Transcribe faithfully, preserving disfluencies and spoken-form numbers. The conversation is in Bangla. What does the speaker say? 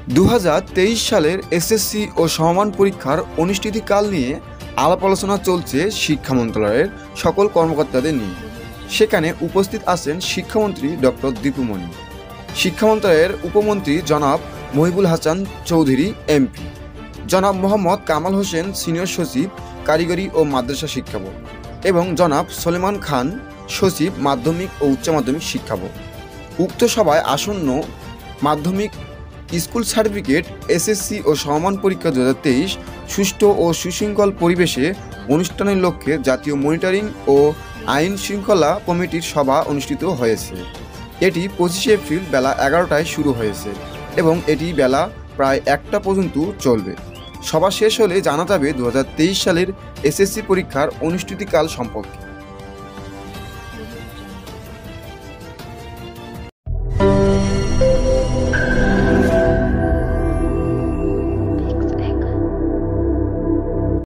দু হাজার তেইশ সালের এসএসসি ও সমমান পরীক্ষার অনিশ্চিতকাল নিয়ে আলাপ আলোচনা চলছে শিক্ষা মন্ত্রণালয়ের সকল কর্মকর্তাদের নিয়ে। সেখানে উপস্থিত আছেন শিক্ষামন্ত্রী ডক্টর দীপু মনি, শিক্ষা মন্ত্রণালয়ের উপমন্ত্রী জনাব মহিবুল হাসান চৌধুরী এমপি, জনাব মোহাম্মদ কামাল হোসেন সিনিয়র সচিব কারিগরি ও মাদ্রাসা শিক্ষা বোর্ড এবং জনাব সলেমান খান সচিব মাধ্যমিক ও উচ্চ মাধ্যমিক শিক্ষা বোর্ড। উক্ত সভায় আসন্ন মাধ্যমিক স্কুল সার্টিফিকেট, এসএসসি ও সমমান পরীক্ষা দু হাজার তেইশ সুষ্ঠু ও সুশৃঙ্খল পরিবেশে অনুষ্ঠানের লক্ষ্যে জাতীয় মনিটরিং ও আইন শৃঙ্খলা কমিটির সভা অনুষ্ঠিত হয়েছে। এটি পঁচিশে এপ্রিল বেলা এগারোটায় শুরু হয়েছে এবং এটি বেলা প্রায় একটা পর্যন্ত চলবে। সভা শেষ হলে জানা যাবে দু হাজার তেইশ সালের এসএসসি পরীক্ষার অনিশ্চিতকাল সম্পর্কে।